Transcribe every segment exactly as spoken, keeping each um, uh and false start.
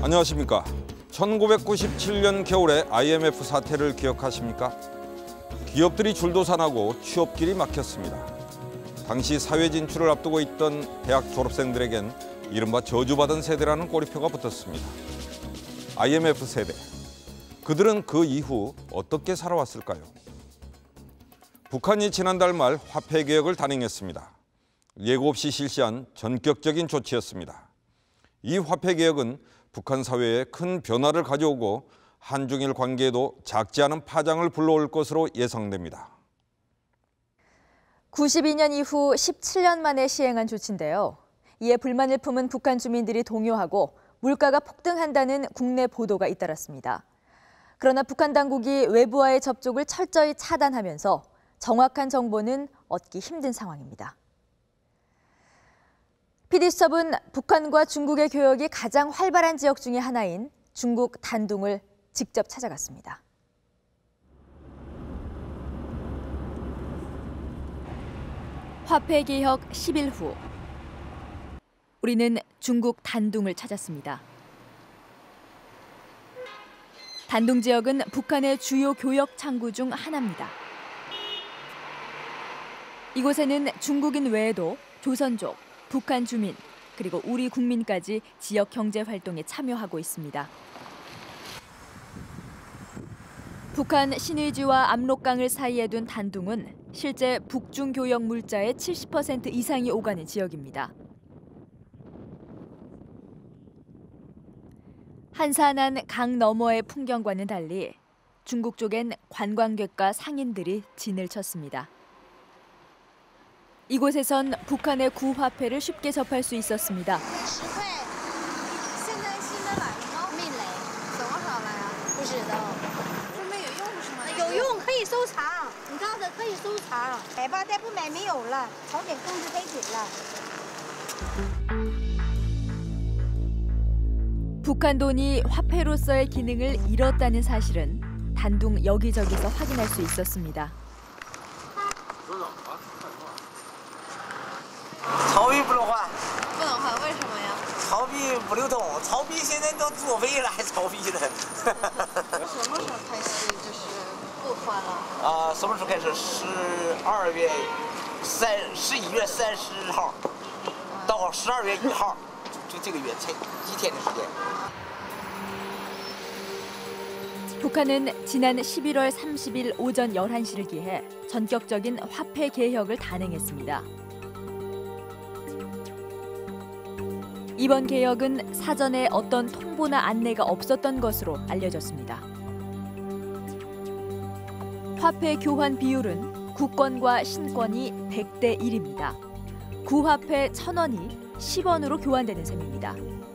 안녕하십니까. 천구백구십칠 년 겨울에 아이엠에프 사태를 기억하십니까? 기업들이 줄도산하고 취업길이 막혔습니다. 당시 사회 진출을 앞두고 있던 대학 졸업생들에겐 이른바 저주받은 세대라는 꼬리표가 붙었습니다. 아이엠에프 세대. 그들은 그 이후 어떻게 살아왔을까요? 북한이 지난달 말 화폐 개혁을 단행했습니다. 예고 없이 실시한 전격적인 조치였습니다. 이 화폐 개혁은 북한 사회에 큰 변화를 가져오고 한중일 관계에도 작지 않은 파장을 불러올 것으로 예상됩니다. 구십이 년 이후 십칠 년 만에 시행한 조치인데요. 이에 불만을 품은 북한 주민들이 동요하고 물가가 폭등한다는 국내 보도가 잇따랐습니다. 그러나 북한 당국이 외부와의 접촉을 철저히 차단하면서 정확한 정보는 얻기 힘든 상황입니다. 피디수첩은 북한과 중국의 교역이 가장 활발한 지역 중의 하나인 중국 단둥을 직접 찾아갔습니다. 화폐 개혁 십 일 후 우리는 중국 단둥을 찾았습니다. 단둥 지역은 북한의 주요 교역 창구 중 하나입니다. 이곳에는 중국인 외에도 조선족, 북한 주민, 그리고 우리 국민까지 지역 경제 활동에 참여하고 있습니다. 북한 신의주와 압록강을 사이에 둔 단둥은 실제 북중 교역 물자의 칠십 퍼센트 이상이 오가는 지역입니다. 한산한 강 너머의 풍경과는 달리 중국 쪽엔 관광객과 상인들이 진을 쳤습니다. 이곳에선 북한의 구화폐를 쉽게 접할 수 있었습니다. 북한 돈이 화폐로서의 기능을 잃었다는 사실은 단둥 여기저기서 확인할 수 있었습니다. 曹币不能换， 不能换，为什么呀？ 曹币不流通，曹币现在都作废了，还曹币呢？ 什么时候开始就是不换了？ 啊，什么时候开始？十二月三十一月三十号到十二月一号，就这个月才一天的时间。 북한은 지난 십일월 삼십일 오전 열한 시를 기해 전격적인 화폐 개혁을 단행했습니다. 이번 개혁은 사전에 어떤 통보나 안내가 없었던 것으로 알려졌습니다. 화폐 교환 비율은 구권과 신권이 백 대 일입니다. 구화폐 천 원이 십 원으로 교환되는 셈입니다.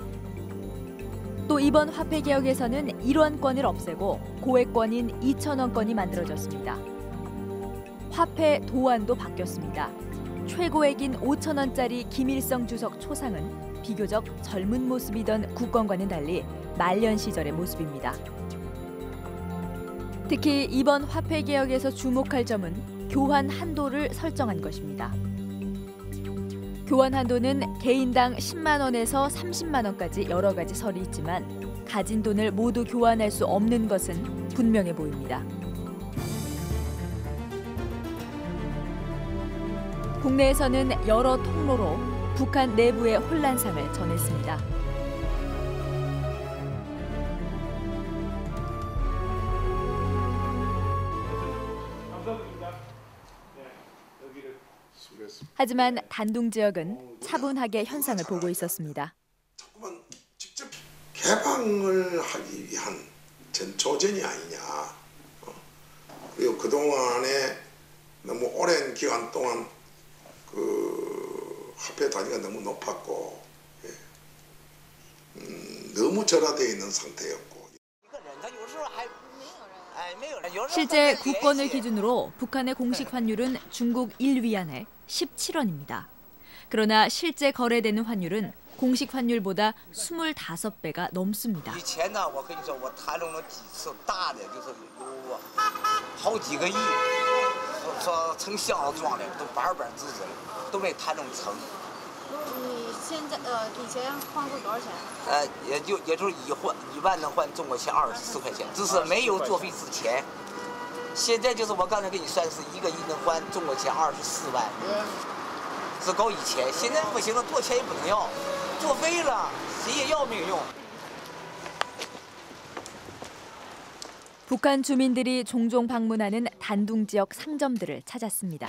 또 이번 화폐 개혁에서는 일 원권을 없애고 고액권인 이천 원권이 만들어졌습니다. 화폐 도안도 바뀌었습니다. 최고액인 오천 원짜리 김일성 주석 초상은 비교적 젊은 모습이던 국권과는 달리 말년 시절의 모습입니다. 특히 이번 화폐 개혁에서 주목할 점은 교환 한도를 설정한 것입니다. 교환 한도는 개인당 십만 원에서 삼십만 원까지 여러 가지 설이 있지만 가진 돈을 모두 교환할 수 없는 것은 분명해 보입니다. 국내에서는 여러 통로로 북한 내부의 혼란상을 전했습니다. 하지만 단둥 지역은 차분하게 현상을 보고 있었습니다. 자꾸만 직접 개방을 하기 위한 전초전이 아니냐. 어. 그리고 그동안에 너무 오랜 기간 동안 그 화폐 단위가 너무 높았고, 예. 음, 너무 절하되어 있는 상태였고. 실제 구권을 기준으로 북한의 공식 환율은 중국 일 위안에 십칠 원입니다. 그러나 실제 거래되는 환율은 공식 환율보다 이십오 배가 넘습니다. 你现在呃以前换过多少钱？ 呃，也就也就是一换一万能换中国钱二十四块钱，只是没有作废之前。现在就是我刚才给你算是一个亿能换中国钱二十四万，只够一千。现在不行了，多钱也不能要，作废了，谁也要没有用。 북한 주민들이 종종 방문하는 단둥 지역 상점들을 찾았습니다.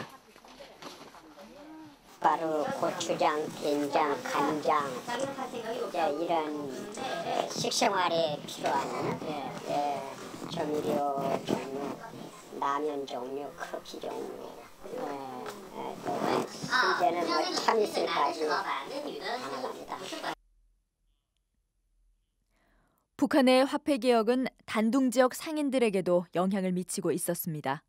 바로 고추장, 된장, 간장 이제 이런 식생활에 필요한 예, 조미료 종류, 라면 종류, 커피 종류, 예, 예, 이제는 뭐 참이슬까지 가능합니다. 북한의 화폐 개혁은 단둥 지역 상인들에게도 영향을 미치고 있었습니다.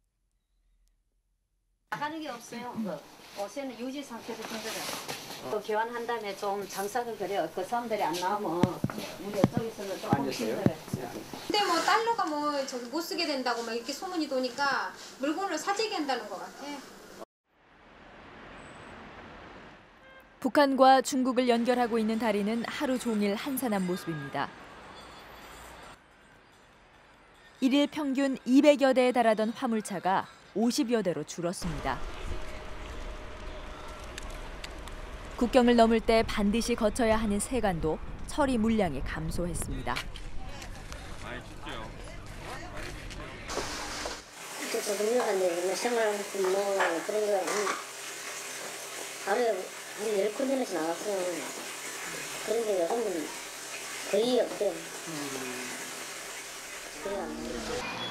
나가는 게 없어요. 옷에는 유지 상태로 힘들어요. 또 교환한 다음에 좀 장사를 그래요. 그 사람들이 안 나오면 우리 이쪽에서는 조금 힘들어요. 근데 뭐 달러가 뭐 저기 못 쓰게 된다고 막 이렇게 소문이 도니까 물건을 사재기 한다는 것 같아. 북한과 중국을 연결하고 있는 다리는 하루 종일 한산한 모습입니다. 일일 평균 이백여 대에 달하던 화물차가 오십여 대로 줄었습니다. 국경을 넘을 때 반드시 거쳐야 하는 세관도 처리 물량이 감소했습니다. 그래서 능력한데 생활용품 뭐 그런 거 하루에 한 열 군데에서 나왔어. 그런 게 요즘은 거의 없대요. 거의 안 돼요.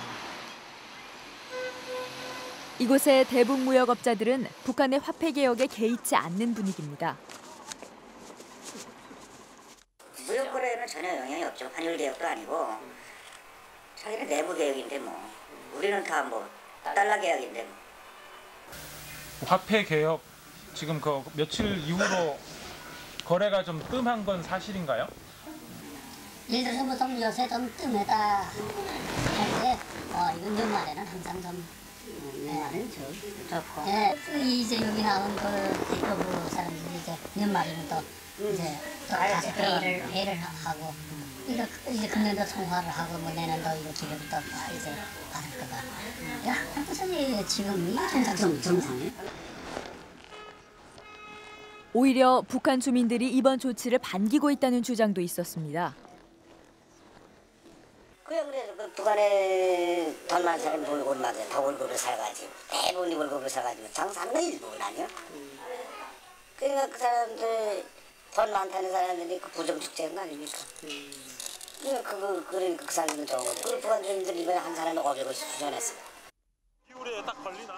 이곳의 대북 무역업자들은 북한의 화폐 개혁에 개의치 않는 분위기입니다. 무역 거래에는 전혀 영향이 없죠. 환율 개혁도 아니고 자기는 내부 개혁인데 뭐 우리는 다 뭐 달러 개혁인데 뭐. 화폐 개혁 지금 그 며칠 이후로 거래가 좀 뜸한 건 사실인가요? 예를 들어서 뭐 좀 요새 좀 뜸하다 할때 어 이건 연말에는 항상 좀 연말은 좋고. 예, 이제 여기 나온 그 대표부 사람들이 이제 연말에는 또 이제 또 다시 회의를 회의를 하고 이제 이제 금년도 통화를 하고 뭐 내년도 이거 기록을 또 이제 받을 거다. 야, 한국에서 지금 통상 정상이에요. 오히려 북한 주민들이 이번 조치를 반기고 있다는 주장도 있었습니다. 그래 그래 그 북한에 돈 많은 사람이 월급을 맞아요. 다 월급을 사가지고 대부분이 월급을 사가지고 장사하는 건 일부분 아니야. 그러니까 그 사람들 돈 많다는 사람들이 그 부정축제한 거 아닙니까? 그러니까 그거 그러니까 그 사람들은 좋은 거죠. 그 북한 주민들 이번에 한 사람이 오백오십 수준했어요. 겨울에 딱 걸리나?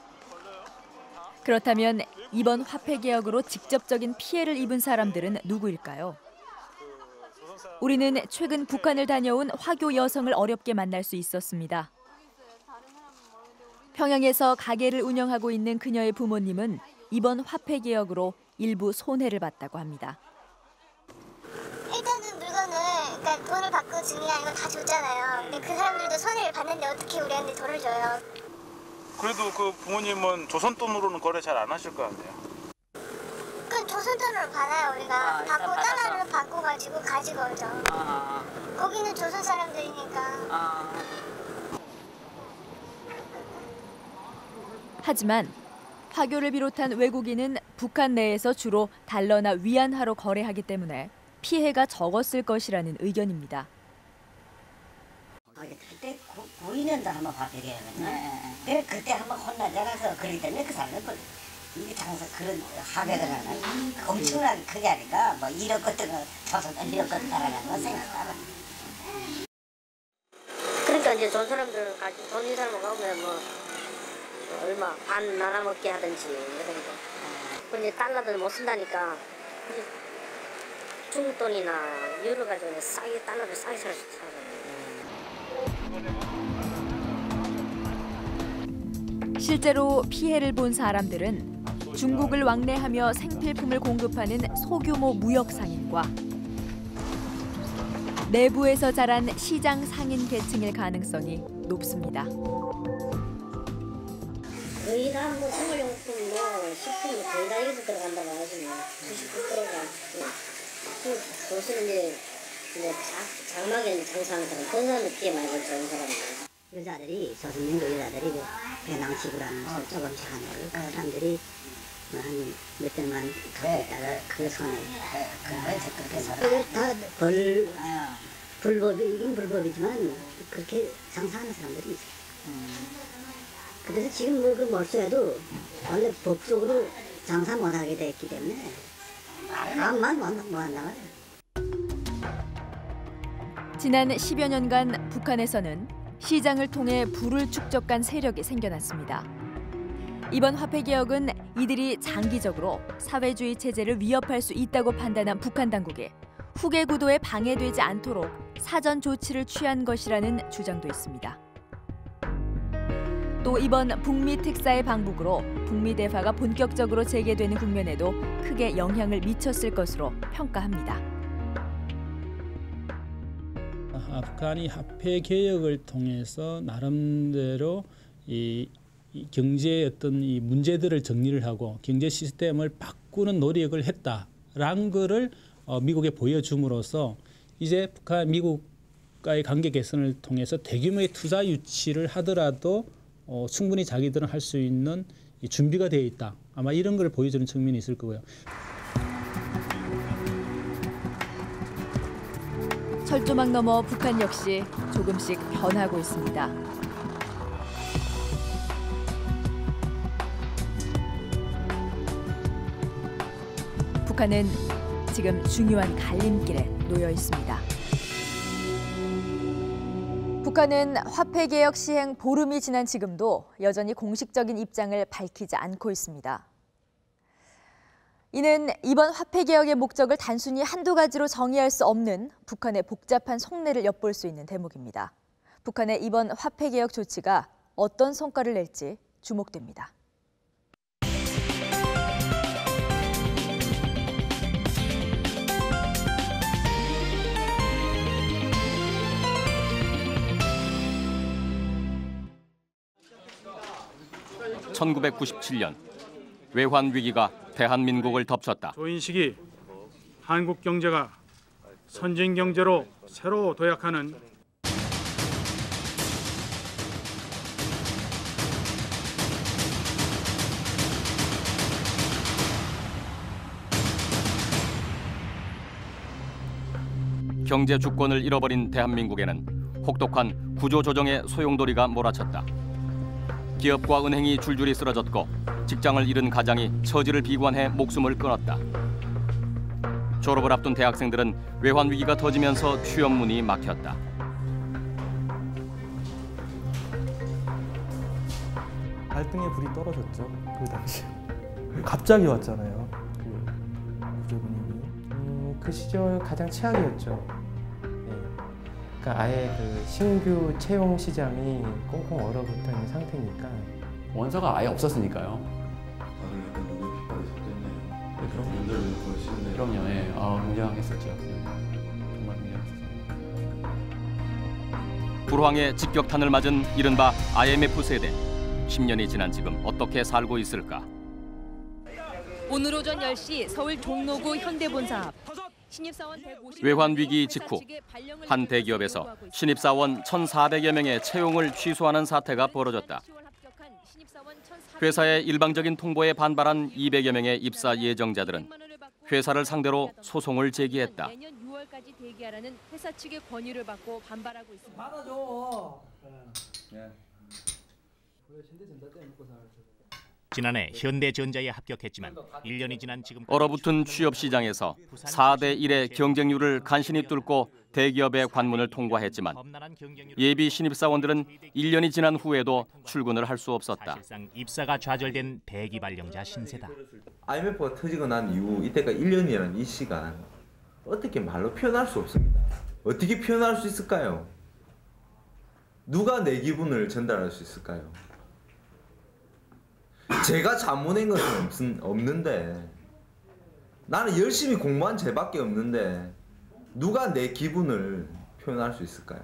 그렇다면 이번 화폐 개혁으로 직접적인 피해를 입은 사람들은 누구일까요? 우리는 최근 북한을 다녀온 화교 여성을 어렵게 만날 수 있었습니다. 평양에서 가게를 운영하고 있는 그녀의 부모님은 이번 화폐 개혁으로 일부 손해를 봤다고 합니다. 일단은 물건을 그러니까 돈을 받고 주냐 이거 다 줬잖아요. 근데 그 사람들도 손해를 봤는데 어떻게 우리한테 돈을 줘요? 그래도 그 부모님은 조선 돈으로는 거래 잘 안 하실 거 아니에요? 그 조선 돈으로 받아요 우리가. 아, 받고 받아서. 달러를 받고 가지고 가지고 오죠. 아, 거기는 조선 사람들이니까. 아. 하지만 화교를 비롯한 외국인은 북한 내에서 주로 달러나 위안화로 거래하기 때문에 피해가 적었을 것이라는 의견입니다. 그때 구이 년도 한번 화폐 개혁했나? 그래 그때 한번 혼나잖아서 그러기 때문에 그 사람은 이게 장사 그런 하백을 하는 엄청나게 크게 하니까 뭐 이런 것들은 조선 이런 것들 따라가는 건 생각하는. 그러니까 이제 좋은 사람들 가지고 돈 있는 사람 가면 뭐 얼마 반 나눠 먹게 하든지 이런 거. 근데 달러들 못 쓴다니까 중국 돈이나 유로 가지고 싸게 달러를 싸게 살 수 있어. 실제로 피해를 본 사람들은 중국을 왕래하며 생필품을 공급하는 소규모 무역 상인과 내부에서 자란 시장 상인 계층일 가능성이 높습니다. 거의 다 뭐 생활용품, 뭐 십 퍼센트 거의 다 여기서 들어간다고 하지 뭐. 구십구 퍼센트가. 그 도시는 이제 이제 자, 장막에 장사하는 사람, 그런 사람들 피해 많이 볼 좋은 사람이에요. 여자들이 조선민족 여자들이 그 배낭식으라는 것을 조금씩 하는 거예요. 그 사람들이 뭐 한 몇 대만 갖고 있다가 그 손에 그걸 다벌 불법이긴 불법이지만 그렇게 장사하는 사람들이 있어요. 그래서 지금 뭐 그 몰수해도 원래 법적으로 장사 못하게 됐기 때문에 아무만 못 한다고 해요. 지난 십여 년간 북한에서는 시장을 통해 부를 축적한 세력이 생겨났습니다. 이번 화폐 개혁은 이들이 장기적으로 사회주의 체제를 위협할 수 있다고 판단한 북한 당국에 후계 구도에 방해되지 않도록 사전 조치를 취한 것이라는 주장도 있습니다. 또 이번 북미 특사의 방북으로 북미 대화가 본격적으로 재개되는 국면에도 크게 영향을 미쳤을 것으로 평가합니다. 북한이 화폐 개혁을 통해서 나름대로 이, 이 경제의 어떤 이 문제들을 정리를 하고 경제 시스템을 바꾸는 노력을 했다라는 것을 어, 미국에 보여줌으로써 이제 북한 미국과의 관계 개선을 통해서 대규모의 투자 유치를 하더라도 어, 충분히 자기들은 할 수 있는 이 준비가 되어 있다. 아마 이런 걸 보여주는 측면이 있을 거고요. 철조망 너머 북한 역시 조금씩 변하고 있습니다. 북한은 지금 중요한 갈림길에 놓여 있습니다. 북한은 화폐 개혁 시행 보름이 지난 지금도 여전히 공식적인 입장을 밝히지 않고 있습니다. 이는 이번 화폐 개혁의 목적을 단순히 한두 가지로 정의할 수 없는 북한의 복잡한 속내를 엿볼 수 있는 대목입니다. 북한의 이번 화폐 개혁 조치가 어떤 성과를 낼지 주목됩니다. 천구백구십칠 년 외환 위기가 대한민국을 덮쳤다. 조인 시기 한국 경제가 선진 경제로 새로 도약하는 경제 주권을 잃어버린 대한민국에는 혹독한 구조조정의 소용돌이가 몰아쳤다. 기업과 은행이 줄줄이 쓰러졌고 직장을 잃은 가장이 처지를 비관해 목숨을 끊었다. 졸업을 앞둔 대학생들은 외환 위기가 터지면서 취업문이 막혔다. 발등에 불이 떨어졌죠. 그 당시 갑자기 왔잖아요. 그 구조분위기. 음, 그 시절 가장 최악이었죠. 네. 그러니까 아예 그 신규 채용 시장이 꽁꽁 얼어붙어 있는 상태니까. 원서가 아예 없었으니까요. 다들 약간 눈에 핏발이 섰겠네요. 네, 그럼 연달면 거의 싫네요. 그럼요. 예. 아, 굉장했었죠. 정말 굉장했었어요. 불황의 직격탄을 맞은 이른바 아이엠에프 세대. 십 년이 지난 지금 어떻게 살고 있을까? 오늘 오전 열 시 서울 종로구 현대본사 앞. 신입사원 백오십 외환 위기 직후 한 대기업에서 신입사원 천사백여 명의 채용을 취소하는 사태가 벌어졌다. 회사의 일방적인 통보에 반발한 이백여 명의 입사 예정자들은 회사를 상대로 소송을 제기했다. 내년 유월까지 대기하라는 회사 측의 권유를 받고 반발하고 있습니다. 받아줘. 네. 지난해 현대전자에 합격했지만 일 년이 지난 지금 얼어붙은 취업 시장에서 사 대 일의 경쟁률을 간신히 뚫고 대기업의 관문을 통과했지만 예비 신입사원들은 일 년이 지난 후에도 출근을 할 수 없었다. 사실상 입사가 좌절된 대기 발령자 신세다. 아이엠에프가 터지고 난 이후 이때까지 일 년이라는 이 시간 어떻게 말로 표현할 수 없습니다. 어떻게 표현할 수 있을까요? 누가 내 기분을 전달할 수 있을까요? 제가 잘못한 것은 없, 없는데 나는 열심히 공부한 죄밖에 없는데 누가 내 기분을 표현할 수 있을까요?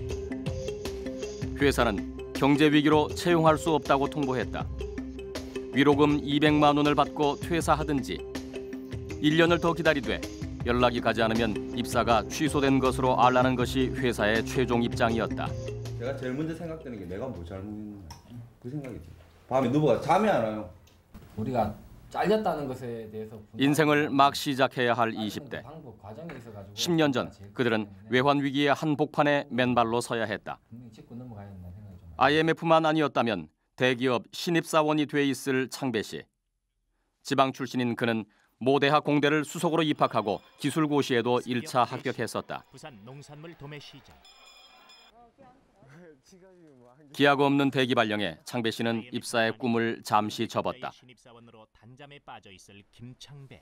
회사는 경제 위기로 채용할 수 없다고 통보했다. 위로금 이백만 원을 받고 퇴사하든지 일 년을 더 기다리되 연락이 가지 않으면 입사가 취소된 것으로 알라는 것이 회사의 최종 입장이었다. 제가 제일 먼저 생각되는 게 내가 뭐 잘못했나 그 생각이 들어요. 밤에 누가 잠이 안 와요. 우리가 잘렸다는 것에 대해서 인생을 막 시작해야 할 이십 대. 십 년 전 그들은 외환 위기의 한복판에 맨발로 서야 했다. 아이엠에프만 아니었다면 대기업 신입사원이 돼 있을 창배 씨. 지방 출신인 그는 모대학 공대를 수석으로 입학하고 기술고시에도 일 차 합격했었다. 부산 농산물 도매 시장. 기약 없는 대기 발령에 창배 씨는 입사의 꿈을 잠시 접었다. 신입사원으로 단잠에 빠져 있을 김창배.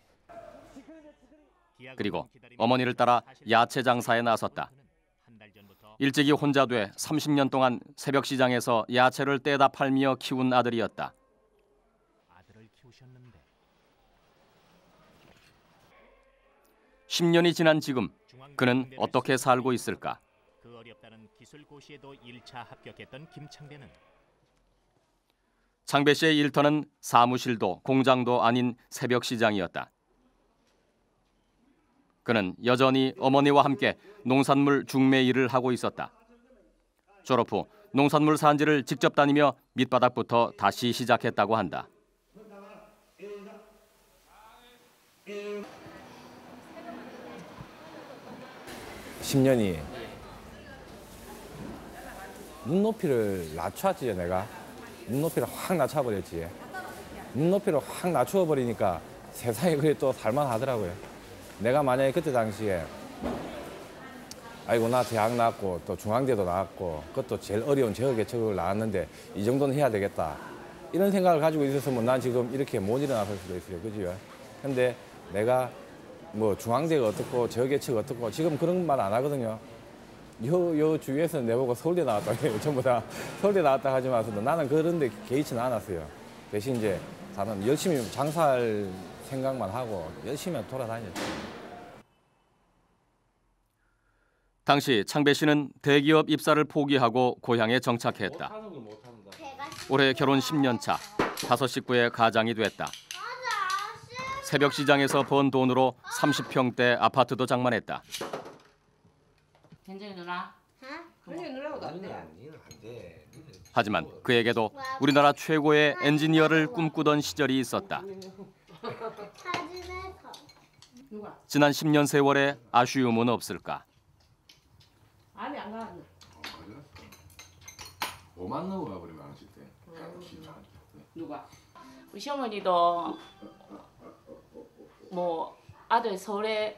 그리고 어머니를 따라 야채 장사에 나섰다. 일찍이 혼자 돼 삼십 년 동안 새벽 시장에서 야채를 떼다 팔며 키운 아들이었다. 아들을 키우셨는데 십 년이 지난 지금 그는 어떻게 살고 있을까? 그 어렵다는 기술고시에도 일 차 합격했던 김창배는 창배 씨의 일터는 사무실도 공장도 아닌 새벽 시장이었다. 그는 여전히 어머니와 함께 농산물 중매 일을 하고 있었다. 졸업 후 농산물 산지를 직접 다니며 밑바닥부터 다시 시작했다고 한다. 십 년이 눈높이를 낮췄지 내가. 눈높이를 확 낮춰버렸지. 눈높이를 확 낮추어버리니까 세상에 그게 또 살만하더라고요. 내가 만약에 그때 당시에 아이고 나 대학 나왔고 또 중앙대도 나왔고 그것도 제일 어려운 저격계책을 나왔는데 이 정도는 해야 되겠다. 이런 생각을 가지고 있었으면 난 지금 이렇게 못 일어났을 수도 있어요. 그죠? 근데 내가 뭐 중앙대가 어떻고 저격계책 어떻고 지금 그런 말 안 하거든요. 요, 요 주위에서는 내보고 서울대 나왔다 해요. 전부 다 서울대 나왔다 하지 마서도 나는 그런 데 개의치는 않았어요. 대신 이제 다른 열심히 장사할 생각만 하고 열심히 돌아다녔죠. 당시 창배 씨는 대기업 입사를 포기하고 고향에 정착했다. 올해 결혼 십 년 차, 다섯 식구의 가장이 됐다. 새벽 시장에서 번 돈으로 삼십 평대 아파트도 장만했다. 현정이 누나? 현정이 누나하고도 안 돼. 하지만 그에게도 우리나라 최고의 엔지니어를 꿈꾸던 시절이 있었다. 지난 십 년 세월에 아쉬움은 없을까? 아니 안 가. 뭐만 넣어가 버리면 안 때. 누가? 우리 시어머니도 뭐 아들 서울에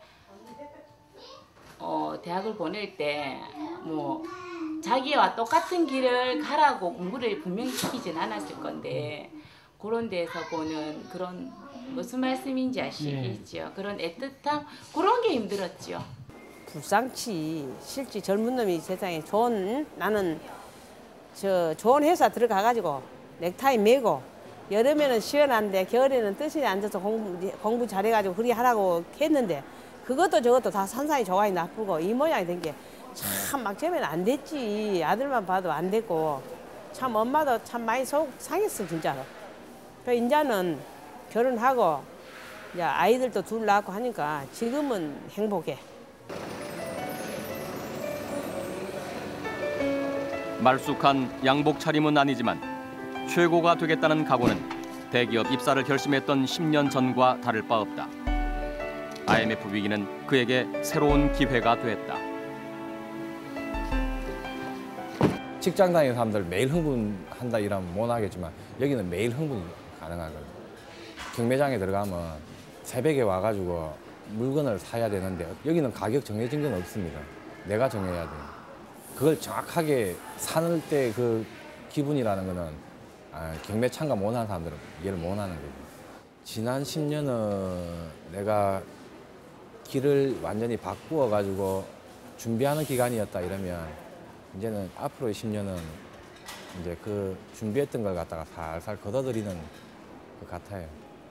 어, 대학을 보낼 때 뭐 자기와 똑같은 길을 가라고 공부를 분명히 시키진 않았을 건데 그런 데서 보는 그런 무슨 말씀인지 아시겠죠? 네. 그런 애틋함 그런 게 힘들었죠. 불쌍치. 실제 젊은 놈이 세상에 좋은 나는 저 좋은 회사 들어가가지고 넥타이 메고 여름에는 시원한데 겨울에는 뜨신에 앉아서 공부 공부 잘해가지고 그리 하라고 했는데 그것도 저것도 다 산산이 조각이 나쁘고 이 모양이 된 게 참 막 처음에는 안 됐지. 아들만 봐도 안 됐고 참 엄마도 참 많이 속 상했어 진짜로. 그 이제는 결혼하고 이제 아이들도 둘 낳고 하니까 지금은 행복해. 말쑥한 양복 차림은 아니지만 최고가 되겠다는 각오는 대기업 입사를 결심했던 십 년 전과 다를 바 없다. 아이엠에프 위기는 그에게 새로운 기회가 됐다. 직장 다니는 사람들 매일 흥분한다 이러면 못 하겠지만 여기는 매일 흥분이 가능하거든요. 경매장에 들어가면 새벽에 와가지고 물건을 사야 되는데 여기는 가격 정해진 건 없습니다. 내가 정해야 돼요. 그걸 정확하게 사는 때 그 기분이라는 거는 아, 경매 참가 못하는 사람들은 이해를 못하는 거죠. 지난 십 년은 내가 길을 완전히 바꾸어 가지고 준비하는 기간이었다 이러면 이제는 앞으로의 십 년은 이제 그 준비했던 걸 갖다가 살살 걷어들이는 것 같아요.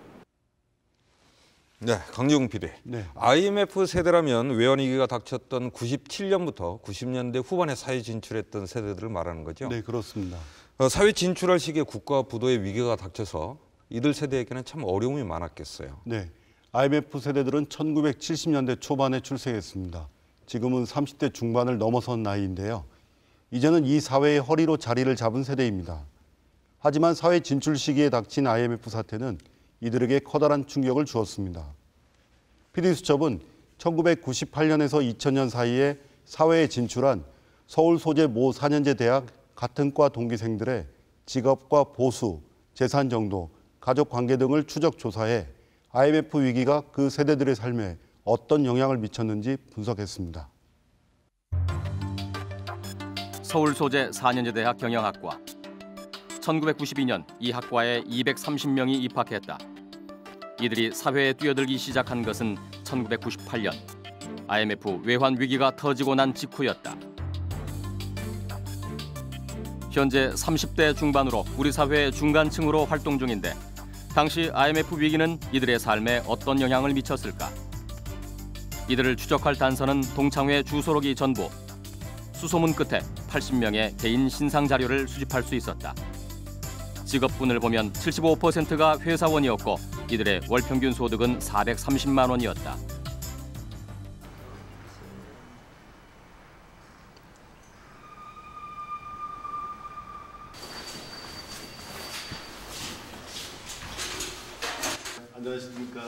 네, 강지웅 피디. 네. 아이엠에프 세대라면 외환위기가 닥쳤던 구십칠 년부터 구십 년대 후반에 사회 진출했던 세대들을 말하는 거죠? 네, 그렇습니다. 어, 사회 진출할 시기에 국가 부도의 위기가 닥쳐서 이들 세대에게는 참 어려움이 많았겠어요. 네, 아이엠에프 세대들은 천구백칠십 년대 초반에 출생했습니다. 지금은 삼십 대 중반을 넘어선 나이인데요. 이제는 이 사회의 허리로 자리를 잡은 세대입니다. 하지만 사회 진출 시기에 닥친 아이엠에프 사태는 이들에게 커다란 충격을 주었습니다. 피디수첩은 천구백구십팔 년에서 이천 년 사이에 사회에 진출한 서울 소재 모 사 년제 대학 같은 과 동기생들의 직업과 보수, 재산 정도, 가족 관계 등을 추적 조사해 아이엠에프 위기가 그 세대들의 삶에 어떤 영향을 미쳤는지 분석했습니다. 서울 소재 사 년제 대학 경영학과. 천구백구십이 년 이 학과에 이백삼십 명이 입학했다. 이들이 사회에 뛰어들기 시작한 것은 천구백구십팔 년 아이엠에프 외환 위기가 터지고 난 직후였다. 현재 삼십 대 중반으로 우리 사회의 중간층으로 활동 중인데 당시 아이엠에프 위기는 이들의 삶에 어떤 영향을 미쳤을까? 이들을 추적할 단서는 동창회 주소록이 전부. 수소문 끝에 팔십 명의 개인 신상 자료를 수집할 수 있었다. 직업군을 보면 칠십오 퍼센트가 회사원이었고 이들의 월 평균 소득은 사백삼십만 원이었다. 안녕하십니까.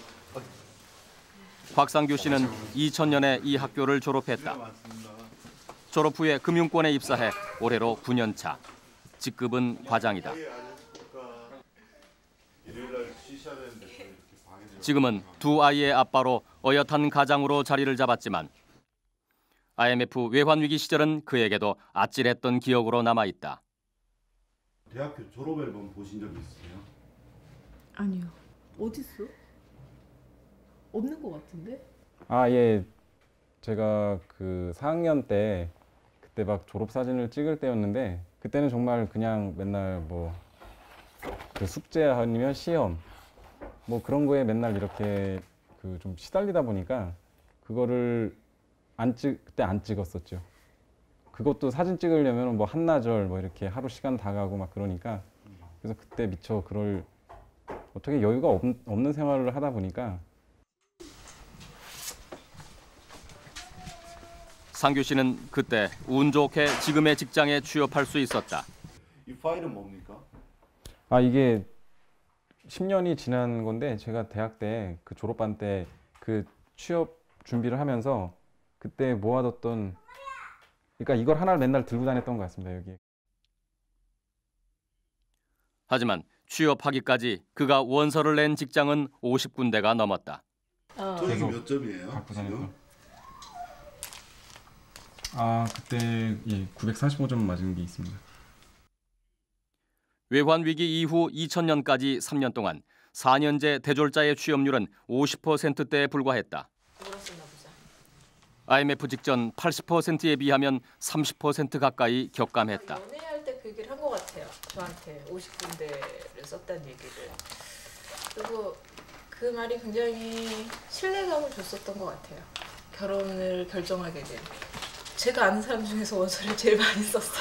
곽상규 씨는 이천 년에 이 학교를 졸업했다. 졸업 후에 금융권에 입사해 올해로 구 년 차. 직급은 과장이다. 지금은 두 아이의 아빠로 어엿한 가장으로 자리를 잡았지만 아이엠에프 외환 위기 시절은 그에게도 아찔했던 기억으로 남아있다. 대학교 졸업 앨범 보신 적 있으세요? 아니요. 어딨어? 없는 것 같은데? 아, 예. 제가 그 사 학년 때 그때 막 졸업 사진을 찍을 때였는데 그때는 정말 그냥 맨날 뭐 그 숙제 아니면 시험 뭐 그런 거에 맨날 이렇게 그 좀 시달리다 보니까 그거를 안 찍, 그때 안 찍었었죠. 그것도 사진 찍으려면 뭐 한나절 뭐 이렇게 하루 시간 다 가고 막 그러니까 그래서 그때 미처 그럴 어떻게 여유가 없, 없는 생활을 하다 보니까. 상규 씨는 그때 운 좋게 지금의 직장에 취업할 수 있었다. 이 파일은 뭡니까? 아, 이게 십 년이 지난 건데 제가 대학 때 그 졸업반 때 그 취업 준비를 하면서 그때 모아뒀던, 그러니까 이걸 하나를 맨날 들고 다녔던 것 같습니다, 여기. 하지만 취업하기까지 그가 원서를 낸 직장은 오십 군데가 넘었다. 어. 토익이 몇 점이에요? 지금? 아, 그때 예, 구백사십오 점 맞은 게 있습니다. 외환 위기 이후 이천 년까지 삼 년 동안 사 년제 대졸자의 취업률은 오십 퍼센트대에 불과했다. 아이엠에프 직전 팔십 퍼센트에 비하면 삼십 퍼센트 가까이 격감했다. 연애할 때 그 얘기를 한 것 같아요. 저한테 오십 군데를 썼다는 얘기를. 그리고 그 말이 굉장히 신뢰감을 줬었던 것 같아요. 결혼을 결정하게 된. 제가 아는 사람 중에서 원서를 제일 많이 썼어.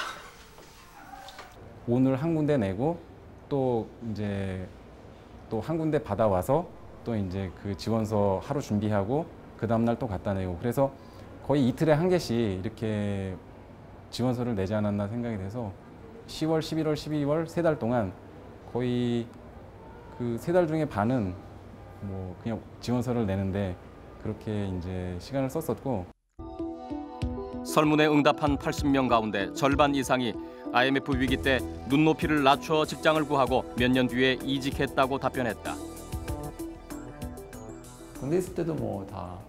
오늘 한 군데 내고 또 이제 또 한 군데 받아와서 또 이제 그 지원서 하루 준비하고 그 다음날 또 갖다 내고, 그래서 거의 이틀에 한 개씩 이렇게 지원서를 내지 않았나 생각이 돼서 시월, 십일월, 십이월 세 달 동안 거의 그 세 달 중에 반은 뭐 그냥 지원서를 내는데 그렇게 이제 시간을 썼었고. 설문에 응답한 팔십 명 가운데 절반 이상이 아이엠에프 위기 때 눈높이를 낮춰 직장을 구하고 몇 년 뒤에 이직했다고 답변했다. 군대 있을 때도 뭐 다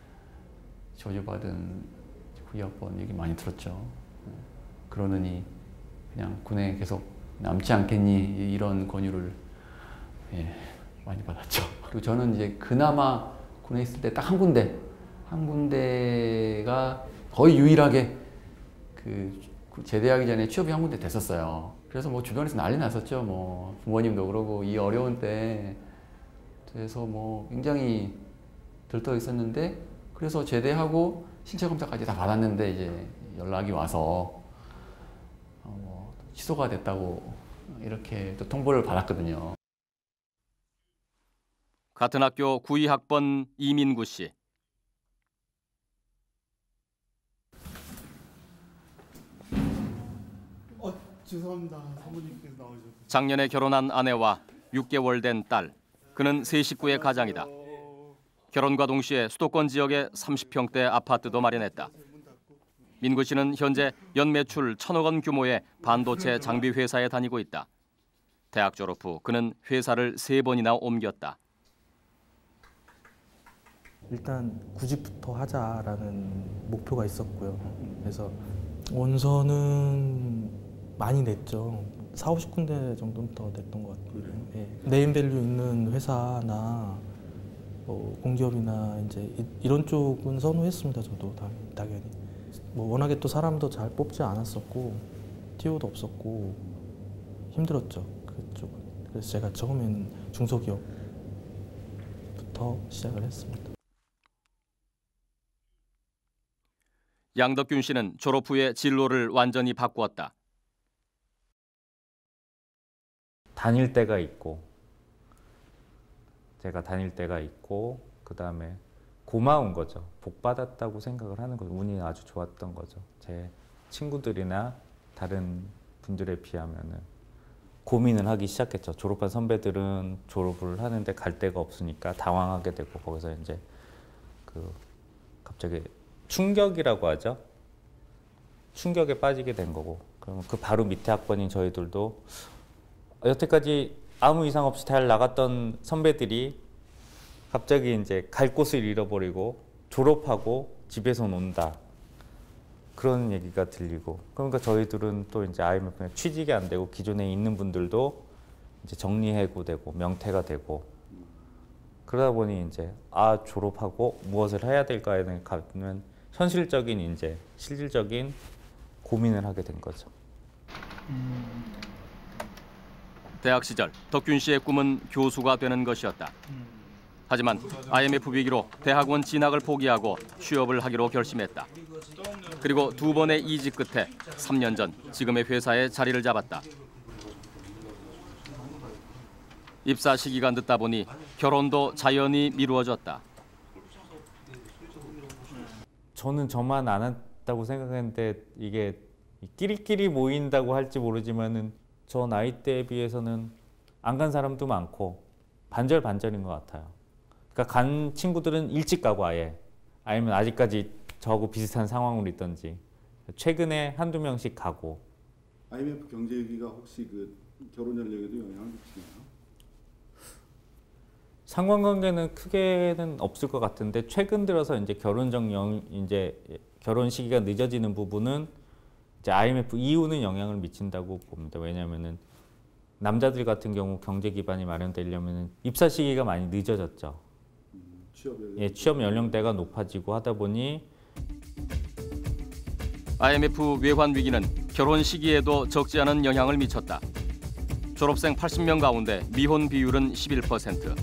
저주받은 후기학번 얘기 많이 들었죠. 그러느니 그냥 군에 계속 남지 않겠니, 이런 권유를 예, 많이 받았죠. 그리고 저는 이제 그나마 군에 있을 때 딱 한 군데, 한 군데가 거의 유일하게 그 제대하기 전에 취업이 한 군데 됐었어요. 그래서 뭐 주변에서 난리 났었죠. 뭐 부모님도 그러고 이 어려운 때. 그래서 뭐 굉장히 들떠 있었는데, 그래서 제대하고 신체 검사까지 다 받았는데 이제 연락이 와서 어 뭐 취소가 됐다고 이렇게 또 통보를 받았거든요. 같은 학교 구 이 학번 이민구 씨. 어, 죄송합니다. 사모님께서 나오셨어요. 작년에 결혼한 아내와 육 개월 된 딸. 그는 세 식구의 가장이다. 결혼과 동시에 수도권 지역에 삼십 평대 아파트도 마련했다. 민구 씨는 현재 연매출 천억 원 규모의 반도체 장비 회사에 다니고 있다. 대학 졸업 후 그는 회사를 세 번이나 옮겼다. 일단 구직부터 하자라는 목표가 있었고요. 그래서 원서는 많이 냈죠. 사오십 군데 정도는 더 냈던 것 같아요. 예. 네임밸류 있는 회사나 뭐 공기업이나 이제 이, 이런 쪽은 선호했습니다. 저도 당, 당연히. 뭐 워낙에 또 사람도 잘 뽑지 않았었고 티오도 없었고 힘들었죠. 그쪽은. 그래서 제가 처음에는 중소기업부터 시작을 했습니다. 양덕균 씨는 졸업 후에 진로를 완전히 바꾸었다. 다닐 때가 있고 제가 다닐 때가 있고 그다음에 고마운 거죠. 복 받았다고 생각을 하는 거죠. 운이 아주 좋았던 거죠. 제 친구들이나 다른 분들에 비하면은 고민을 하기 시작했죠. 졸업한 선배들은 졸업을 하는데 갈 데가 없으니까 당황하게 되고 거기서 이제 그 갑자기 충격이라고 하죠. 충격에 빠지게 된 거고 그러면 그 바로 밑에 학번인 저희들도 여태까지 아무 이상 없이 잘 나갔던 선배들이 갑자기 이제 갈 곳을 잃어버리고 졸업하고 집에서 논다 그런 얘기가 들리고 그러니까 저희들은 또 이제 아이엠에프에 취직이 안 되고 기존에 있는 분들도 이제 정리해고되고 명퇴가 되고 그러다 보니 이제 아 졸업하고 무엇을 해야 될까에 가면 현실적인 이제 실질적인 고민을 하게 된 거죠. 음. 대학 시절 덕균 씨의 꿈은 교수가 되는 것이었다. 하지만 아이엠에프 위기로 대학원 진학을 포기하고 취업을 하기로 결심했다. 그리고 두 번의 이직 끝에 삼 년 전 지금의 회사에 자리를 잡았다. 입사 시기가 늦다 보니 결혼도 자연히 미루어졌다. 저는 저만 안 했다고 생각했는데 이게 끼리끼리 모인다고 할지 모르지만은 저 나이대에 비해서는 안 간 사람도 많고 반절반절인 것 같아요. 그러니까 간 친구들은 일찍 가고 아예 아니면 아직까지 저하고 비슷한 상황으로 있던지 최근에 한두 명씩 가고. 아이엠에프 경제 위기가 혹시 그 결혼 연령에도 영향을 미치나요? 상관관계는 크게는 없을 것 같은데 최근 들어서 이제 결혼적 영 이제 결혼 시기가 늦어지는 부분은 이제 아이엠에프 이후는 영향을 미친다고 봅니다. 왜냐하면은 남자들 같은 경우 경제 기반이 마련되려면은 입사 시기가 많이 늦어졌죠. 음, 취업 연령. 예, 취업 연령대가 높아지고 하다 보니 아이엠에프 외환 위기는 결혼 시기에도 적지 않은 영향을 미쳤다. 졸업생 팔십 명 가운데 미혼 비율은 십일 퍼센트.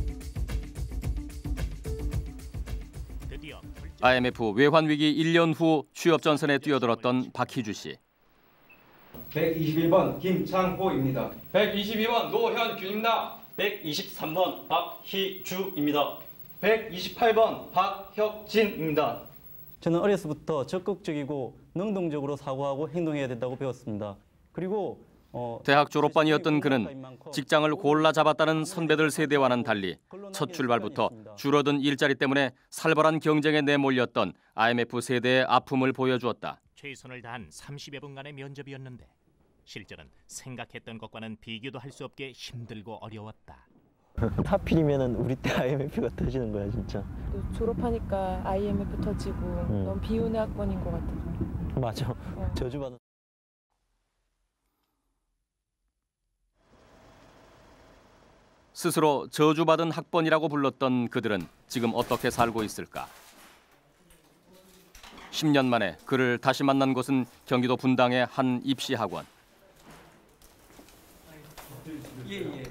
아이엠에프 외환 위기 일 년 후 취업 전선에 뛰어들었던 박희주 씨. 백이십일 번 김창호입니다. 백이십이 번 노현균입니다. 백이십삼 번 박희주입니다. 백이십팔 번 박혁진입니다. 저는 어려서부터 적극적이고 능동적으로 사고하고 행동해야 된다고 배웠습니다. 그리고 어, 대학 졸업반이었던 그는 직장을 골라 잡았다는 선배들 세대와는 달리 첫 출발부터 줄어든 일자리 때문에 살벌한 경쟁에 내몰렸던 아이엠에프 세대의 아픔을 보여주었다. 최선을 다한 삼십여 분간의 면접이었는데 실제는 생각했던 것과는 비교도 할 수 없게 힘들고 어려웠다. 하필이면은 우리 때 아이엠에프가 터지는 거야 진짜. 또 졸업하니까 아이엠에프 터지고 음. 너무 비운의 학번인 것 같아서. 맞아. 어. 저주받은. 스스로 저주받은 학번이라고 불렀던 그들은 지금 어떻게 살고 있을까? 십 년 만에 그를 다시 만난 곳은 경기도 분당의 한 입시학원. 예, 예.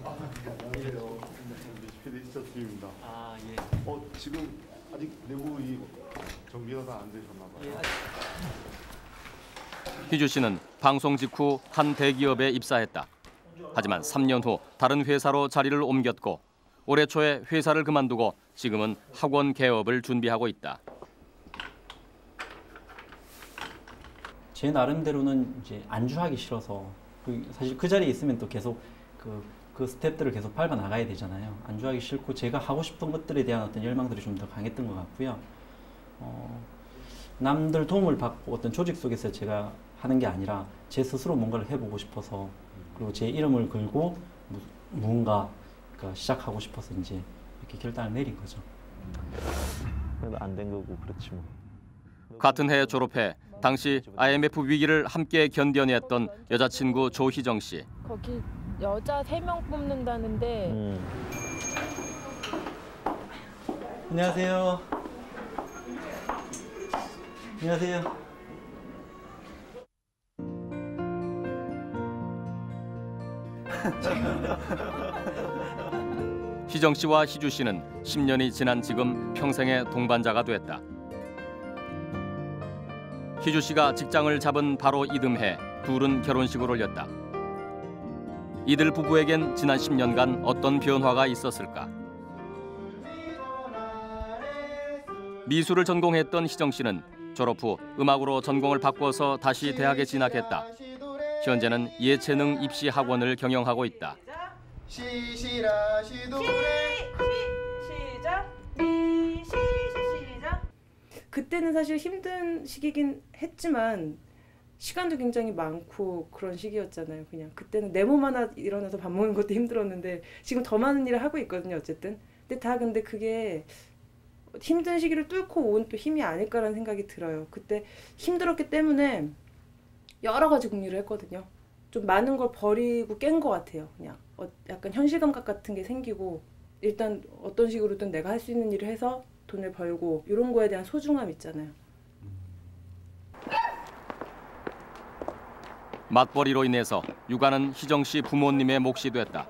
피디수석입니다. 아, 예. 어, 지금 아직 내부 이 정비가 다 안 되셨나 봐요. 희주 씨는 방송 직후 한 대기업에 입사했다. 하지만 삼 년 후 다른 회사로 자리를 옮겼고 올해 초에 회사를 그만두고 지금은 학원 개업을 준비하고 있다. 제 나름대로는 이제 안주하기 싫어서 사실 그 자리에 있으면 또 계속 그, 그 스텝들을 계속 밟아 나가야 되잖아요. 안주하기 싫고 제가 하고 싶은 것들에 대한 어떤 열망들이 좀 더 강했던 것 같고요. 어, 남들 도움을 받고 어떤 조직 속에서 제가 하는 게 아니라 제 스스로 뭔가를 해보고 싶어서 그리고 제 이름을 걸고 무언가 시작하고 싶어서 이제 이렇게 결단을 내린 거죠. 안 된 거고 그렇지 뭐. 같은 해 졸업해 당시 아이엠에프 위기를 함께 견뎌냈던 여자친구 조희정 씨. 거기 여자 세 명 뽑는다는데. 음. 안녕하세요. 안녕하세요. 희정 씨와 희주 씨는 십 년이 지난 지금 평생의 동반자가 됐다. 희주 씨가 직장을 잡은 바로 이듬해 둘은 결혼식을 올렸다. 이들 부부에겐 지난 십 년간 어떤 변화가 있었을까? 미술을 전공했던 희정 씨는 졸업 후 음악으로 전공을 바꿔서 다시 대학에 진학했다. 현재는 예체능 입시 학원을 경영하고 있다. 시시라 시도래 시작 미 시 시작. 그때는 사실 힘든 시기긴 했지만 시간도 굉장히 많고 그런 시기였잖아요. 그냥 그때는 내 몸 하나 일어나서 밥 먹는 것도 힘들었는데 지금 더 많은 일을 하고 있거든요. 어쨌든. 근데 다 근데 그게 힘든 시기를 뚫고 온 또 힘이 아닐까라는 생각이 들어요. 그때 힘들었기 때문에 여러 가지 궁리를 했거든요. 좀 많은 걸 버리고 깬 것 같아요. 그냥 어, 약간 현실 감각 같은 게 생기고 일단 어떤 식으로든 내가 할 수 있는 일을 해서 돈을 벌고 이런 거에 대한 소중함 있잖아요. 맞벌이로 인해서 육아는 희정 씨 부모님의 몫이 됐다.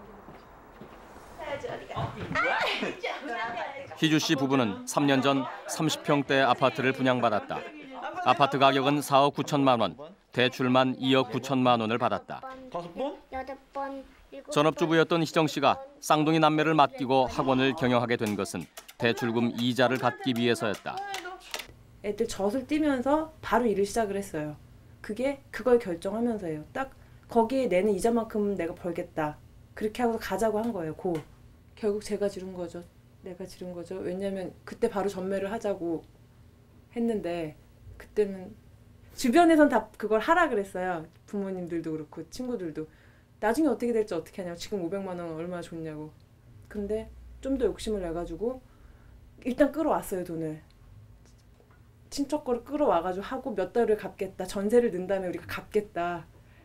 희주 씨 부부는 삼 년 전 삼십 평대 아파트를 분양받았다. 아파트 가격은 사억 구천만 원, 대출만 이억 구천만 원을 받았다. 다섯 번? 여덟 번. 전업주부였던 희정 씨가 쌍둥이 남매를 맡기고 학원을 경영하게 된 것은 대출금 이자를 갚기 위해서였다. 애들 젖을 띄면서 바로 일을 시작을 했어요. 그게 그걸 결정하면서예요. 딱 거기에 내는 이자만큼 내가 벌겠다. 그렇게 하고 가자고 한 거예요. 고. 결국 제가 지른 거죠. 내가 지른 거죠. 왜냐면 그때 바로 전매를 하자고 했는데 그때는 주변에선 다 그걸 하라 그랬어요. 부모님들도 그렇고 친구들도. 나중에 어떻게 될지 어떻게 하냐고. 지금 오백만 원 얼마나 좋냐고. 근데 좀 더 욕심을 내가지고 일단 끌어왔어요. 돈을. 친척 거를 끌어와가지고 하고 몇 달을 갚겠다. 전세를 낸 다음에 우리가 갚겠다.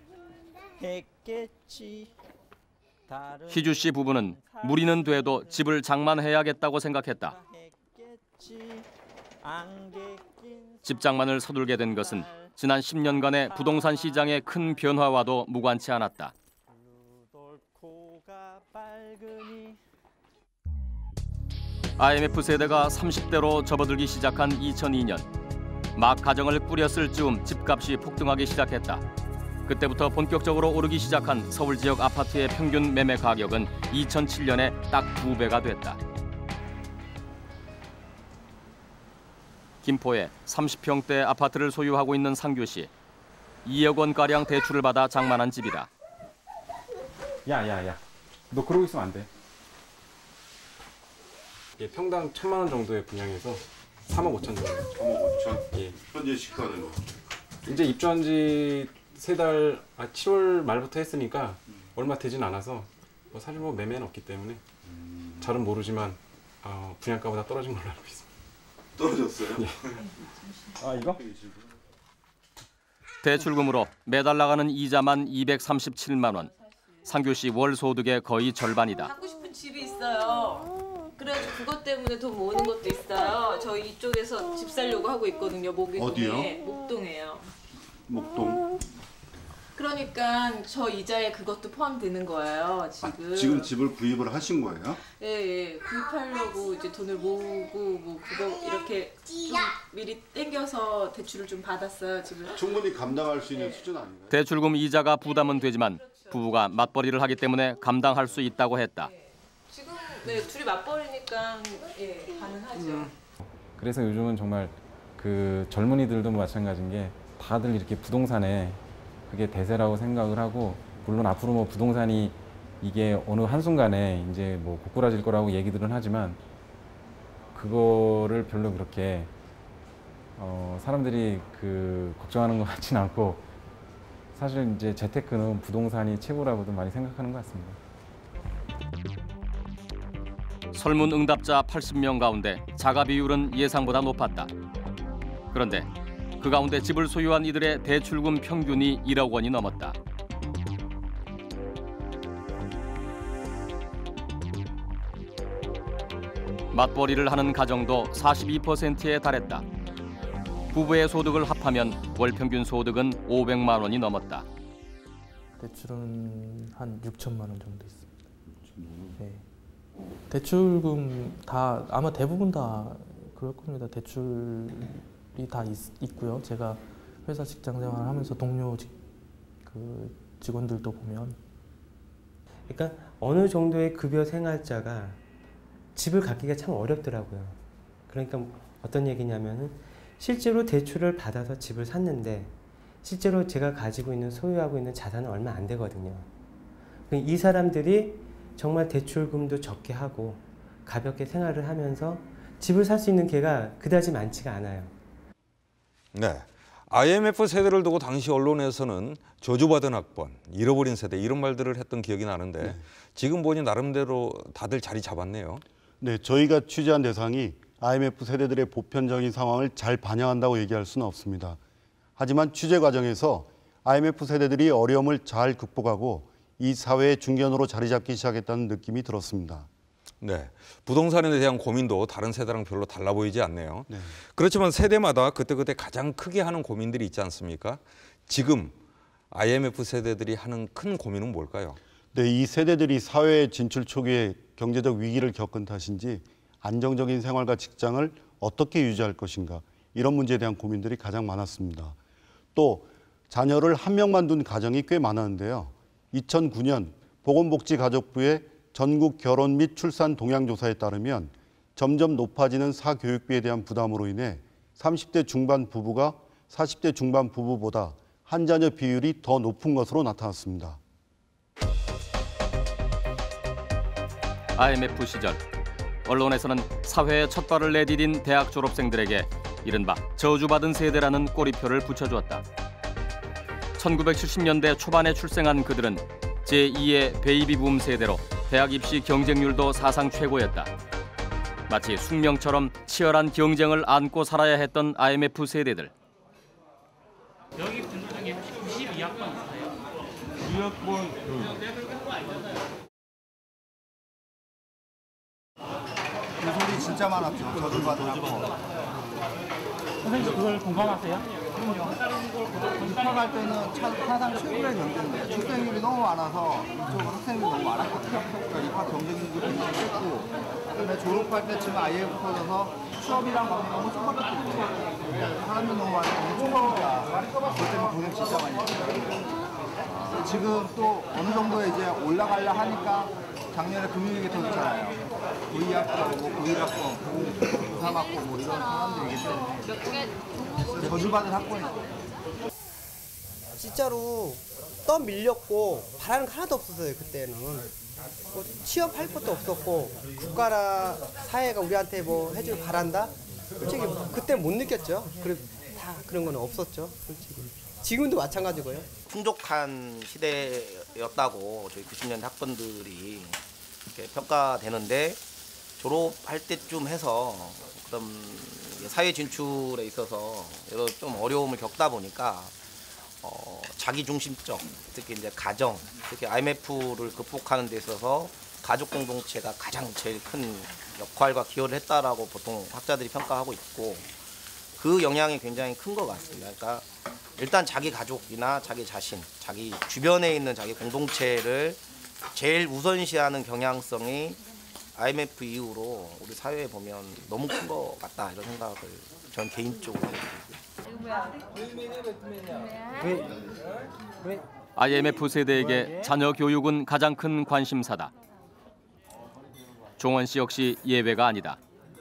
했겠지. 희주 씨 부부는 무리는 돼도 집을 장만해야겠다고 생각했다. 집 장만을 서둘게 된 것은 지난 십 년간의 부동산 시장의 큰 변화와도 무관치 않았다. 아이엠에프 세대가 삼십 대로 접어들기 시작한 이천이 년. 막 가정을 꾸렸을 즈음 집값이 폭등하기 시작했다. 그때부터 본격적으로 오르기 시작한 서울 지역 아파트의 평균 매매 가격은 이천칠 년에 딱 두 배가 됐다. 김포에 삼십 평대 아파트를 소유하고 있는 상규 씨. 이억 원가량 대출을 받아 장만한 집이다. 야야야, 너 그러고 있으면 안 돼. 예, 평당 천만 원 정도에 분양해서 삼억 오천 정도. 삼억 오천? 예. 현재 시가는 뭐? 이제 입주한 지 세 달, 아 칠월 말부터 했으니까 얼마 되진 않아서 뭐 사실 뭐 매매는 없기 때문에 음... 잘은 모르지만 어, 분양가보다 떨어진 걸로 알고 있습니다. 떨어졌어요? 예. 아 이거? 대출금으로 매달 나가는 이자만 이백삼십칠만 원. 상규 씨 월 소득의 거의 절반이다. 갖고 싶은 집이 있어요. 그래서 그것 때문에 돈 모으는 것도 있어요. 저희 이쪽에서 집 살려고 하고 있거든요. 목동에. 어디요? 목동에요. 목동. 그러니까 저 이자에 그것도 포함되는 거예요. 지금. 아, 지금 집을 구입을 하신 거예요? 예, 예. 구입하려고 이제 돈을 모으고 뭐 그거 이렇게 좀 미리 땡겨서 대출을 좀 받았어요. 집을. 충분히 감당할 수 있는 네. 수준 아닌가요? 대출금 이자가 부담은 되지만 부부가 맞벌이를 하기 때문에 감당할 수 있다고 했다. 지금 네, 둘이 맞벌이니까 예, 가능하죠. 그래서 요즘은 정말 그 젊은이들도 마찬가지인 게 다들 이렇게 부동산에 그게 대세라고 생각을 하고, 물론 앞으로 뭐 부동산이 이게 어느 한순간에 이제 뭐 고꾸라질 거라고 얘기들은 하지만 그거를 별로 그렇게 어 사람들이 그 걱정하는 것 같지는 않고, 사실 이제 재테크는 부동산이 최고라고도 많이 생각하는 것 같습니다. 설문 응답자 팔십 명 가운데 자가 비율은 예상보다 높았다. 그런데 그 가운데 집을 소유한 이들의 대출금 평균이 일억 원이 넘었다. 맞벌이를 하는 가정도 사십이 퍼센트에 달했다. 부부의 소득을 합하면 월 평균 소득은 오백만 원이 넘었다. 대출은 한 육천만 원 정도 있습니다. 네. 대출금 다 아마 대부분 다 그럴 겁니다. 대출이 다 있, 있고요. 제가 회사 직장 생활을 하면서 동료 직, 그 직원들도 보면, 그러니까 어느 정도의 급여 생활자가 집을 갖기가 참 어렵더라고요. 그러니까 어떤 얘기냐면은 실제로 대출을 받아서 집을 샀는데 실제로 제가 가지고 있는 소유하고 있는 자산은 얼마 안 되거든요. 이 사람들이 정말 대출금도 적게 하고 가볍게 생활을 하면서 집을 살 수 있는 기회가 그다지 많지가 않아요. 네, 아이엠에프 세대를 두고 당시 언론에서는 저주받은 학번, 잃어버린 세대 이런 말들을 했던 기억이 나는데 네. 지금 보니 나름대로 다들 자리 잡았네요. 네, 저희가 취재한 대상이 아이엠에프 세대들의 보편적인 상황을 잘 반영한다고 얘기할 수는 없습니다. 하지만 취재 과정에서 아이엠에프 세대들이 어려움을 잘 극복하고 이 사회의 중견으로 자리 잡기 시작했다는 느낌이 들었습니다. 네, 부동산에 대한 고민도 다른 세대랑 별로 달라 보이지 않네요. 네. 그렇지만 세대마다 그때그때 가장 크게 하는 고민들이 있지 않습니까? 지금 아이엠에프 세대들이 하는 큰 고민은 뭘까요? 네, 이 세대들이 사회 진출 초기에 경제적 위기를 겪은 탓인지 안정적인 생활과 직장을 어떻게 유지할 것인가, 이런 문제에 대한 고민들이 가장 많았습니다. 또 자녀를 한 명만 둔 가정이 꽤 많았는데요. 이천구 년 보건복지가족부의 전국 결혼 및 출산 동향조사에 따르면 점점 높아지는 사교육비에 대한 부담으로 인해 삼십 대 중반 부부가 사십 대 중반 부부보다 한 자녀 비율이 더 높은 것으로 나타났습니다. 아이엠에프 시절 언론에서는 사회에 첫 발을 내디딘 대학 졸업생들에게 이른바 저주받은 세대라는 꼬리표를 붙여주었다. 천구백칠십 년대 초반에 출생한 그들은 제이의 베이비붐 세대로 대학 입시 경쟁률도 사상 최고였다. 마치 숙명처럼 치열한 경쟁을 안고 살아야 했던 아이엠에프 세대들. 여기 분들 중에 구십이 학번 있어요? 이 학번. 응. 그 소리 진짜 많았죠. 저주받은 학번. 선생님 그걸 공감하세요? 입학할 때는 사상 최고의 경쟁이에요. 출생률이 너무 많아서 이쪽 학생들이 너무 많았거든요. 그러니까 입학 경쟁률도 굉장히 셌고, 근데 졸업할 때쯤 아이엠에프 터져서 취업이랑 막 너무 똑같았기 때문에 사람들 너무 많아서 초보자 그것 때문에 고생 진짜 많이 했어요. 지금 또 어느 정도 이제 올라가려 하니까 작년에 금융위기 터졌잖아요. 구이 학번, 뭐 구일 학번, 구삼 학번 뭐 이런 사람들이기 때문에 저주받은 학번이죠. 진짜로 떠밀렸고 바라는 거 하나도 없었어요. 그때는 뭐 취업할 것도 없었고 국가나 사회가 우리한테 뭐 해줄 바란다? 솔직히 그때 못 느꼈죠. 그리고 다 그런 건 없었죠. 솔직히 지금도 마찬가지고요. 풍족한 시대였다고 저희 구십 년대 학번들이 이렇게 평가되는데, 졸업할 때쯤 해서 그런 사회 진출에 있어서 여러 좀 어려움을 겪다 보니까 어, 자기 중심적, 특히 이제 가정, 특히 아이엠에프를 극복하는 데 있어서 가족 공동체가 가장 제일 큰 역할과 기여를 했다라고 보통 학자들이 평가하고 있고, 그 영향이 굉장히 큰 것 같습니다. 그러니까 일단 자기 가족이나 자기 자신, 자기 주변에 있는 자기 공동체를 제일 우선시하는 경향성이 아이엠에프 이후로 우리 사회에 보면 너무 큰 것 같다, 이런 생각을 전 개인적으로 해요. 아이엠에프 세대에게 자녀 교육은 가장 큰 관심사다. 종원 씨 역시 예외가 아니다.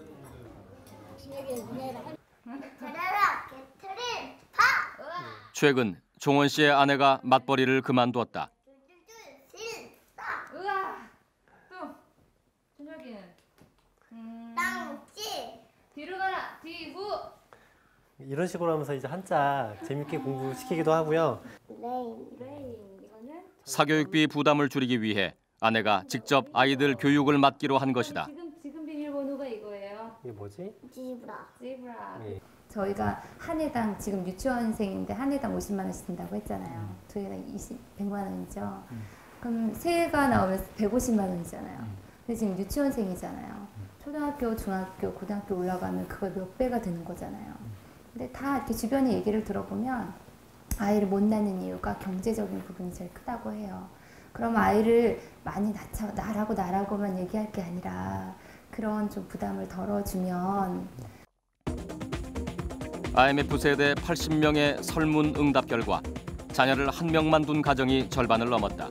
최근 종원 씨의 아내가 맞벌이를 그만두었다. 으아! 또! 준혁이는? 음... 땅치! 뒤로 가라! 뒤후! 이런 식으로 하면서 이제 한자 재밌게 공부시키기도 하고요. 사교육비 부담을 줄이기 위해 아내가 직접 아이들 교육을 맡기로 한 것이다. 지금 지금 비밀번호가 이거예요. 이게 뭐지? 지브라. 지브라. 예. 저희가 한 해당 지금 유치원생인데 한 해당 오십만 원씩 든다고 했잖아요. 음. 두 해당 이십, 백만 원이죠. 음. 그럼 세 해가 나오면 백오십만 원이잖아요. 음. 근데 지금 유치원생이잖아요. 음. 초등학교, 중학교, 고등학교 올라가면 그걸 몇 배가 되는 거잖아요. 음. 근데 다 이렇게 주변의 얘기를 들어보면 아이를 못 낳는 이유가 경제적인 부분이 제일 크다고 해요. 그럼 아이를 많이 낳자, 나라고 나라고만 얘기할 게 아니라 그런 좀 부담을 덜어주면 아이엠에프 세대 팔십 명의 설문 응답 결과 자녀를 한 명만 둔 가정이 절반을 넘었다.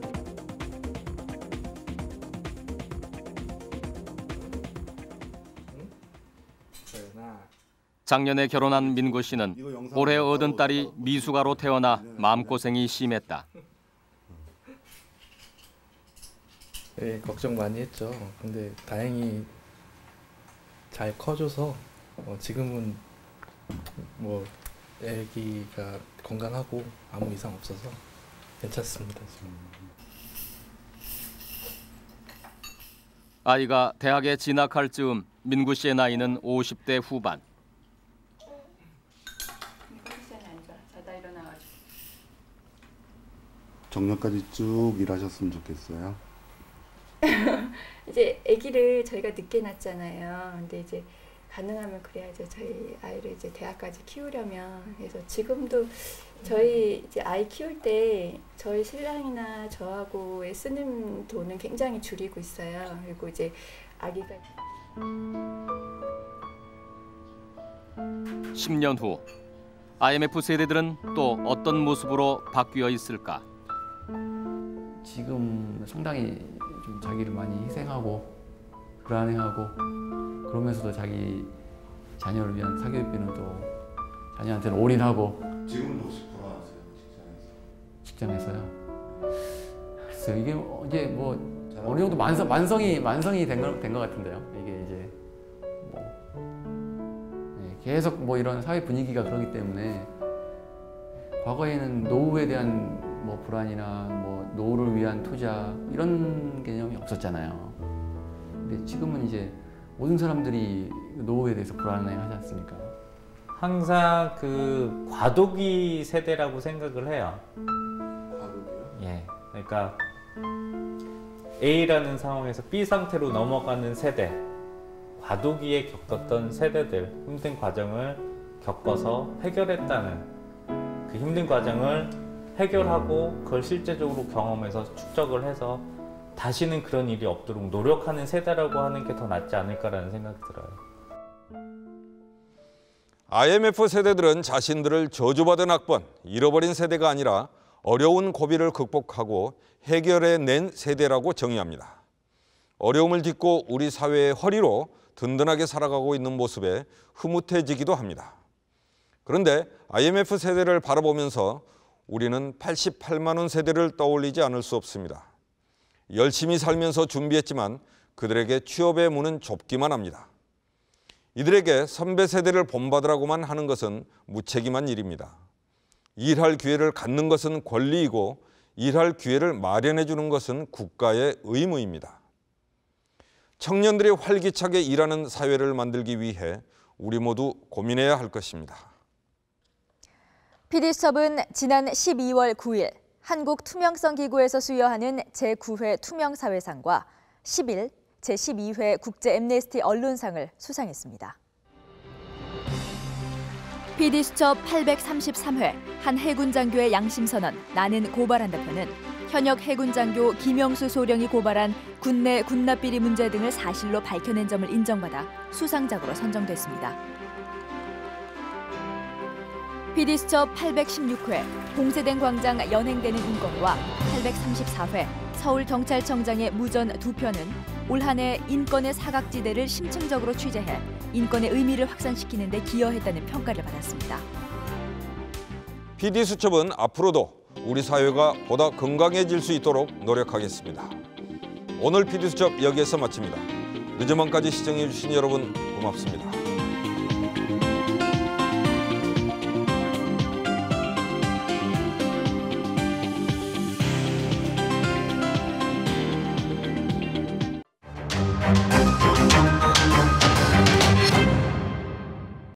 작년에 결혼한 민구 씨는 올해 얻은 딸이 미숙아로 태어나 마음고생이 심했다. 네, 걱정 많이 했죠. 근데 다행히 잘 커줘서 어, 지금은 뭐 애기가 건강하고 아무 이상 없어서 괜찮습니다. 지금. 아이가 대학에 진학할 즈음 민구 씨의 나이는 오십 대 후반. 정년까지 쭉 일하셨으면 좋겠어요. 이제 아기를 저희가 늦게 낳잖아요. 근데 이제 가능하면 그래야죠. 저희 아이를 이제 대학까지 키우려면. 그래서 지금도 저희 이제 아이 키울 때 저희 신랑이나 저하고의 쓰는 돈은 굉장히 줄이고 있어요. 그리고 이제 아기가 십 년 후 아이엠에프 세대들은 또 어떤 모습으로 바뀌어 있을까? 지금 상당히 좀 자기를 많이 희생하고 불안해하고 그러면서도 자기 자녀를 위한 사교육비는 또 자녀한테는 올인하고. 지금도 혹시 불안하세요? 직장에서? 직장에서요? 글쎄요, 이게 이제 뭐 어느 정도 만성, 만성이 만성이 된 것 된 것 같은데요. 이게 이제 뭐 네, 계속 뭐 이런 사회 분위기가 그러기 때문에 과거에는 노후에 대한 뭐 불안이나 뭐 노후를 위한 투자 이런 개념이 없었잖아요. 근데 지금은 이제 모든 사람들이 노후에 대해서 불안해 하지 않습니까? 항상 그 과도기 세대라고 생각을 해요. 과도기요? 예. 그러니까 A라는 상황에서 B 상태로 넘어가는 세대, 과도기에 겪었던 세대들, 힘든 과정을 겪어서 해결했다는 그 힘든 과정을 해결하고 그걸 실제적으로 경험해서 축적을 해서 다시는 그런 일이 없도록 노력하는 세대라고 하는 게 더 낫지 않을까라는 생각이 들어요. 아이엠에프 세대들은 자신들을 저주받은 학번, 잃어버린 세대가 아니라 어려운 고비를 극복하고 해결해낸 세대라고 정의합니다. 어려움을 딛고 우리 사회의 허리로 든든하게 살아가고 있는 모습에 흐뭇해지기도 합니다. 그런데 아이엠에프 세대를 바라보면서 우리는 팔십팔만 원 세대를 떠올리지 않을 수 없습니다. 열심히 살면서 준비했지만 그들에게 취업의 문은 좁기만 합니다. 이들에게 선배 세대를 본받으라고만 하는 것은 무책임한 일입니다. 일할 기회를 갖는 것은 권리이고 일할 기회를 마련해 주는 것은 국가의 의무입니다. 청년들이 활기차게 일하는 사회를 만들기 위해 우리 모두 고민해야 할 것입니다. 피디수첩은 지난 십이월 구일 한국투명성기구에서 수여하는 제구 회 투명사회상과 십일 제십이 회 국제앰네스티 언론상을 수상했습니다. 피디수첩 팔백삼십삼 회 한 해군 장교의 양심선언 나는 고발한다 편은 현역 해군 장교 김영수 소령이 고발한 군내 군납비리 문제 등을 사실로 밝혀낸 점을 인정받아 수상작으로 선정됐습니다. 피디수첩 팔백십육 회 봉쇄된 광장 연행되는 인권과 팔백삼십사 회 서울경찰청장의 무전 두 편은 올 한 해 인권의 사각지대를 심층적으로 취재해 인권의 의미를 확산시키는 데 기여했다는 평가를 받았습니다. 피디수첩은 앞으로도 우리 사회가 보다 건강해질 수 있도록 노력하겠습니다. 오늘 피디수첩 여기에서 마칩니다. 늦은 밤까지 시청해 주신 여러분 고맙습니다.